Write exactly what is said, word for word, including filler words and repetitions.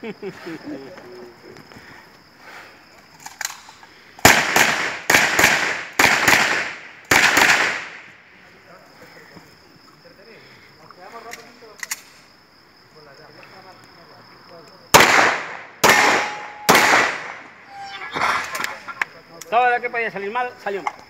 Todo lo que podía salir mal, salió mal.